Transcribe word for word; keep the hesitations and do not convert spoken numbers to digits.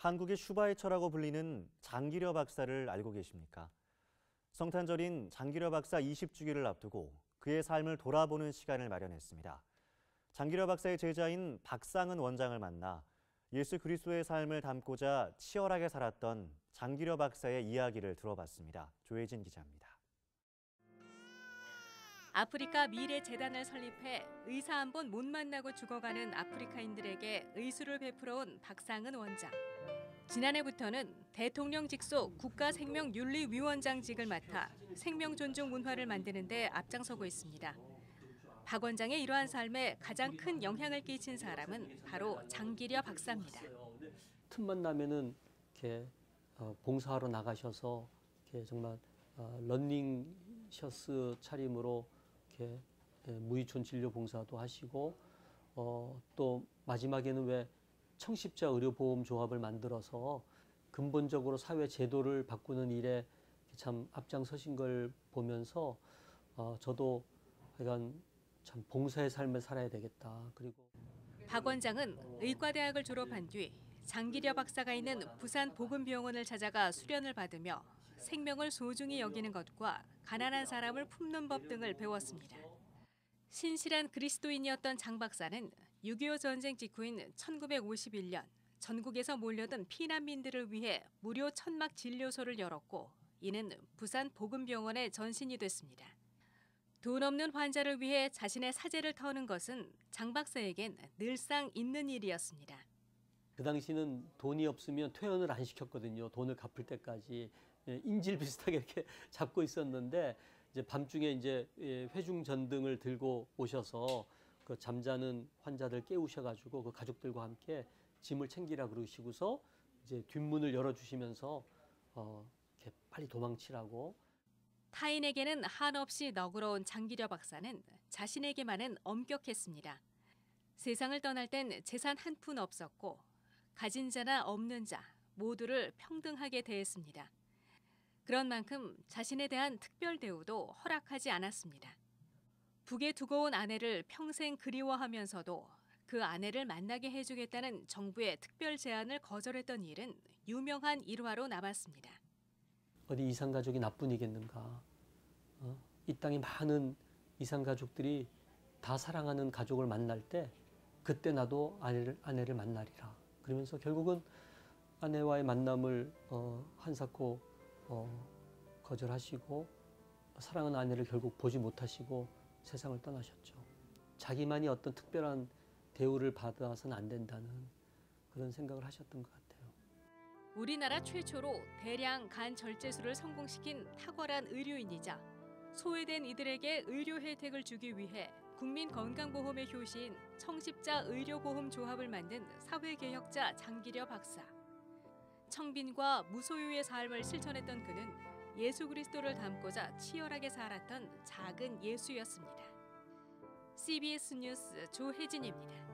한국의 슈바이처라고 불리는 장기려 박사를 알고 계십니까? 성탄절인 장기려 박사 이십 주기를 앞두고 그의 삶을 돌아보는 시간을 마련했습니다. 장기려 박사의 제자인 박상은 원장을 만나 예수 그리스도의 삶을 담고자 치열하게 살았던 장기려 박사의 이야기를 들어봤습니다. 조혜진 기자입니다. 아프리카 미래재단을 설립해 의사 한 번 못 만나고 죽어가는 아프리카인들에게 의술을 베풀어온 박상은 원장. 지난해부터는 대통령 직속 국가생명윤리위원장직을 맡아 생명존중 문화를 만드는 데 앞장서고 있습니다. 박 원장의 이러한 삶에 가장 큰 영향을 끼친 사람은 바로 장기려 박사입니다. 틈만 나면은 이렇게 봉사하러 나가셔서 이렇게 정말 런닝 셔츠 차림으로 이렇게 무의촌 진료 봉사도 하시고 어, 또 마지막에는 왜 청십자 의료보험 조합을 만들어서 근본적으로 사회 제도를 바꾸는 일에 참 앞장서신 걸 보면서 어, 저도 약간 참 봉사의 삶을 살아야 되겠다. 그리고 박 원장은 의과대학을 졸업한 뒤 장기려 박사가 있는 부산 복음병원을 찾아가 수련을 받으며 생명을 소중히 여기는 것과 가난한 사람을 품는 법 등을 배웠습니다. 신실한 그리스도인이었던 장 박사는 육이오 전쟁 직후인 천구백오십일 년 전국에서 몰려든 피난민들을 위해 무료 천막 진료소를 열었고 이는 부산 복음병원의 전신이 됐습니다. 돈 없는 환자를 위해 자신의 사제를 터는 것은 장 박사에겐 늘상 있는 일이었습니다. 그 당시는 돈이 없으면 퇴원을 안 시켰거든요. 돈을 갚을 때까지 인질 비슷하게 이렇게 잡고 있었는데 이제 밤중에 이제 회중 전등을 들고 오셔서 그 잠자는 환자들 깨우셔가지고 그 가족들과 함께 짐을 챙기라 그러시고서 이제 뒷문을 열어주시면서 어, 이렇게 빨리 도망치라고. 타인에게는 한없이 너그러운 장기려 박사는 자신에게만은 엄격했습니다. 세상을 떠날 땐 재산 한 푼 없었고 가진 자나 없는 자 모두를 평등하게 대했습니다. 그런 만큼 자신에 대한 특별 대우도 허락하지 않았습니다. 북에 두고 온 아내를 평생 그리워하면서도 그 아내를 만나게 해주겠다는 정부의 특별 제안을 거절했던 일은 유명한 일화로 남았습니다. 어디 이산가족이 나뿐이겠는가. 어? 이 땅에 많은 이산가족들이 다 사랑하는 가족을 만날 때 그때 나도 아내를, 아내를 만나리라. 그러면서 결국은 아내와의 만남을 어, 한사코 어, 거절하시고 사랑하는 아내를 결국 보지 못하시고 세상을 떠나셨죠. 자기만이 어떤 특별한 대우를 받아서는 안 된다는 그런 생각을 하셨던 것 같아요. 우리나라 최초로 대량 간 절제술을 성공시킨 탁월한 의료인이자 소외된 이들에게 의료 혜택을 주기 위해 국민건강보험의 효시인 청십자 의료보험조합을 만든 사회개혁자 장기려 박사. 청빈과 무소유의 삶을 실천했던 그는 예수 그리스도를 닮고자 치열하게 살았던 작은 예수였습니다. 씨비에스 뉴스 조혜진입니다.